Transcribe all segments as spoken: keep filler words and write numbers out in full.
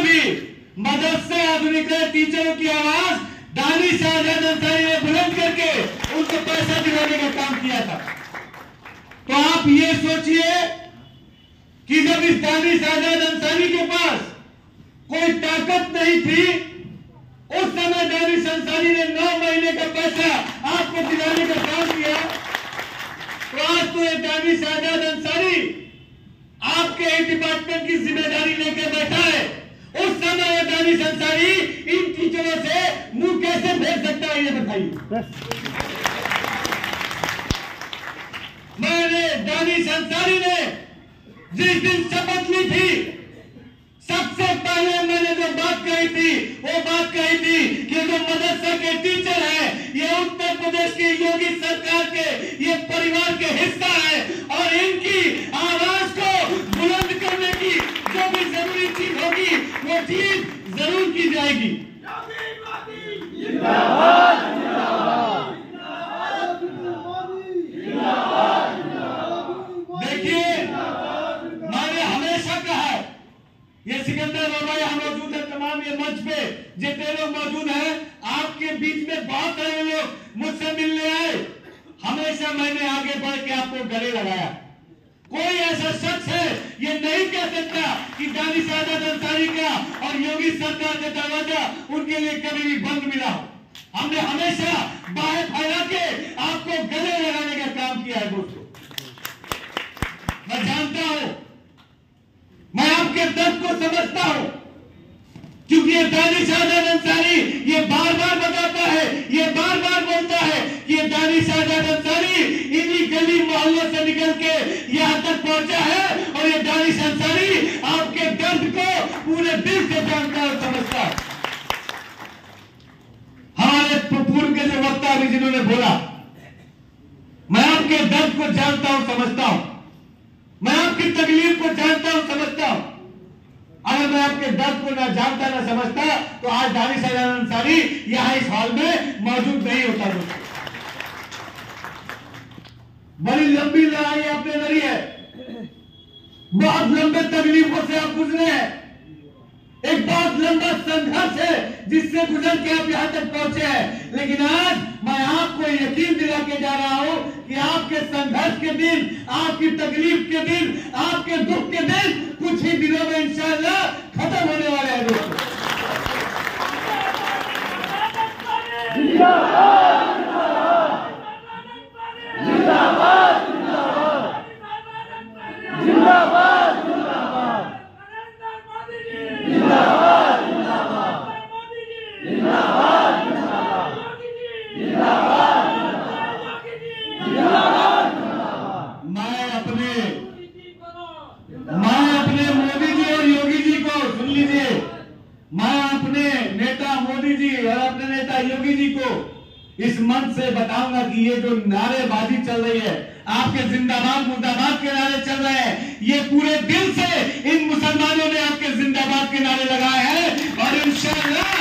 भी मदरसा आधुनिकरण टीचरों की आवाज दानिश आजाद अंसारी ने बुलंद करके उनको पैसा दिलाने का काम किया था। तो आप ये सोचिए कि जब इस दानिश आजाद अंसारी के पास कोई ताकत नहीं थी, उस समय दानिश अंसारी ने नौ महीने का पैसा आपको दिलाने का काम किया। तो आज तो ये दानिश आजाद अंसारी आपके ही डिपार्टमेंट की जिम्मेदारी लेकर बैठा है। उस समय ये दानिश अंसारी इन टीचरों से मुंह कैसे फेर सकता है, ये बताइए। मैंने दानिश अंसारी ने जिस दिन शपथ ली थी, सबसे पहले मैंने जो बात कही थी वो बात कही थी कि जो मदरसा के टीचर है ये उत्तर प्रदेश की योगी सरकार के ये परिवार के हिस्सा है और इनकी आवाज को बुलंद करने की जो भी जरूरी चीज होगी वो चीज जरूर की जाएगी। देखिए, मैंने हमेशा कहा है, ये सिकंदर बाबा यहाँ मौजूद है, तमाम ये मंच पे जितने लोग मौजूद हैं, आपके बीच में बहुत सारे लोग मुझसे मिलने आए। हमेशा मैंने आगे बढ़ के आपको गले लगाया। कोई ऐसा शख्स है ये नहीं कह सकता कि दानिश आजाद अंसारी का और योगी सरकार का दरवाजा उनके लिए कभी भी बंद मिला हो। हमने हमेशा बाहें फैला के आपको गले लगाने का काम किया है। दोस्तों, मैं जानता हूं, मैं आपके दर्द को समझता हूं, क्योंकि ये दानिश आजाद अंसारी ये बार बार बताता है, ये बार बार बोलता है कि ये दानिश आजाद अंसारी इन्हीं गली मोहल्लों से निकल के यहां तक पहुंचा है और ये दानिश अंसारी आपके दर्द को पूरे दिल से जानता है और समझता है। हमारे पूर्व के जो वक्ता अभी जिन्होंने बोला, मैं आपके दर्द को जानता हूं, समझता हूं, मैं आपकी तकलीफ को जानता हूं, समझता हूं। अगर मैं आपके दर्द को ना जानता ना समझता तो आज दानिश आजाद अंसारी यहां इस हॉल में मौजूद नहीं होता। बड़ी लंबी लड़ाई आपने लड़ी है, बहुत लंबे तकलीफों से आप गुजरे हैं, एक बहुत लंबा संघर्ष है जिससे गुजर के आप यहां तक पहुंचे हैं। लेकिन आज मैं आपको यकीन दिला के जा रहा हूं कि आपके संघर्ष के दिन, आपकी तकलीफ के दिन, आपके दुख के दिन कुछ ही दिनों में इंशाअल्लाह खत्म होने वाले हैं। दोस्तों, योगी जी को इस मंच से बताऊंगा कि ये जो नारेबाजी चल रही है, आपके जिंदाबाद मुर्दाबाद के नारे चल रहे हैं, ये पूरे दिल से इन मुसलमानों ने आपके जिंदाबाद के नारे लगाए हैं और इंशाअल्लाह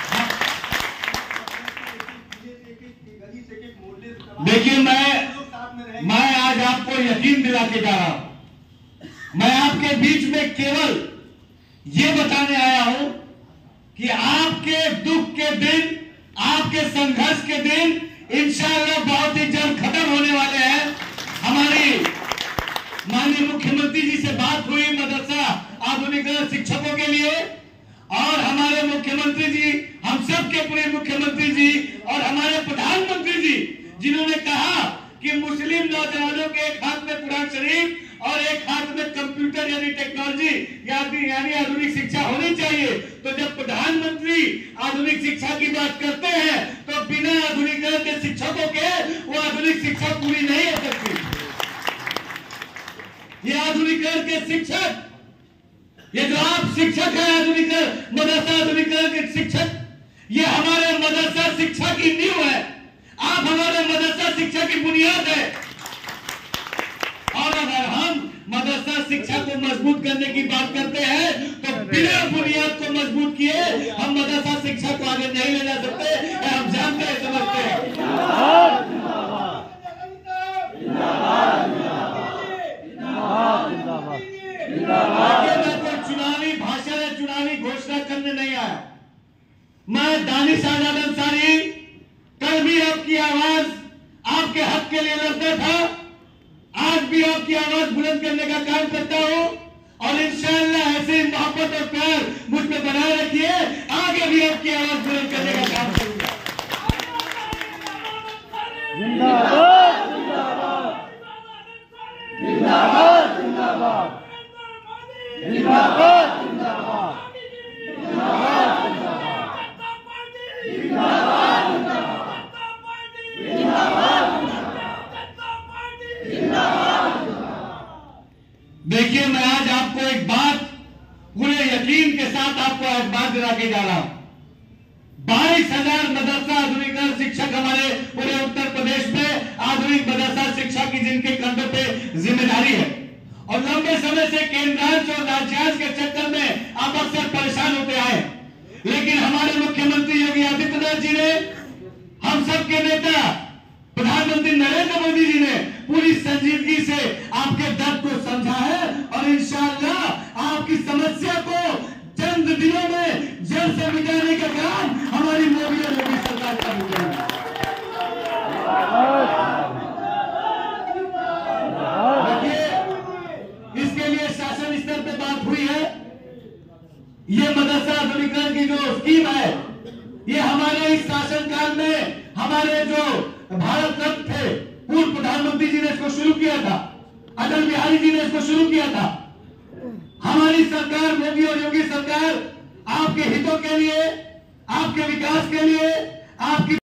देखिए, मैं मैं आज आपको यकीन दिला के जा रहा हूं, मैं आपके बीच में केवल ये बताने आया हूं कि आपके दुख के दिन, आपके संघर्ष के दिन इंशाअल्लाह बहुत ही जल्द खत्म होने वाले हैं। हमारी माननीय मुख्यमंत्री जी से बात हुई मदरसा आधुनिकरण शिक्षकों के लिए, और हमारे मुख्यमंत्री जी, हम सब के पूरे मुख्यमंत्री जी और हमारे प्रधानमंत्री जी, जिन्होंने कहा कि मुस्लिम नौजवानों के एक हाथ में कुरान शरीफ और एक हाथ में कंप्यूटर यानी टेक्नोलॉजी यानी आधुनिक शिक्षा होनी चाहिए। तो जब प्रधानमंत्री आधुनिक शिक्षा की बात करते हैं तो बिना आधुनिकरण के शिक्षकों के वो आधुनिक शिक्षा पूरी नहीं हो सकती। ये आधुनिकरण के शिक्षक, ये जो आप शिक्षक हैं आधुनिकरण मदरसा आधुनिकरण के शिक्षक, ये हमारे मदरसा शिक्षा की नींव है, आप हमारे मदरसा शिक्षा की बुनियाद है। और अगर हम मदरसा शिक्षा को मजबूत करने की बात करते हैं तो बिना बुनियाद को मजबूत किए हम मदरसा शिक्षा को आगे नहीं ले जा सकते, हम जानते हैं, समझते हैं। मैं कोई चुनावी भाषण या चुनावी घोषणा नहीं आया। मैं दानिश आजाद अंसारी कल भी आपकी आवाज आपके हक के लिए लड़ता था, आज भी आपकी आवाज बुलंद करने का काम करता हूं और इंशाअल्लाह ऐसे ही मोहब्बत और प्यार मुझ पे बनाए रखिए, आगे भी आपकी आवाज बुलंद करने का काम करूंगा। जिंदाबाद जिंदाबाद जिंदाबाद जिंदाबाद जिंदाबाद जिंदाबाद देखिए, मैं आज आपको एक बात पूरे यकीन के साथ आपको एक बात दिला के जा रहा हूं। बाईस हजार मदरसा आधुनिक शिक्षक हमारे पूरे उत्तर प्रदेश में आधुनिक मदरसा शिक्षा की जिनके कंधों पे जिम्मेदारी है और लंबे समय से केंद्रांश और राज्यांश के चक्कर में आप अक्सर परेशान होते आए, लेकिन हमारे मुख्यमंत्री योगी आदित्यनाथ जी ने, हम सबके नेता प्रधानमंत्री नरेंद्र मोदी जी ने पूरी संजीदगी से आपके दर्द को समझा है और इंशाअल्लाह आपकी समस्या को चंद दिनों में जड़ से मिटाने का काम हमारी मोदी और योगी सरकार करेगी। देखिए, इसके लिए शासन स्तर पे बात हुई है। ये मदरसा आधुनिकीकरण की जो स्कीम है, ये हमारे इस शासनकाल में हमारे जो भारत रत्न थे पूर्व प्रधानमंत्री जी ने इसको शुरू किया था, अटल बिहारी जी ने इसको शुरू किया था। हमारी सरकार, मोदी और योगी सरकार, आपके हितों के लिए, आपके विकास के लिए, आपकी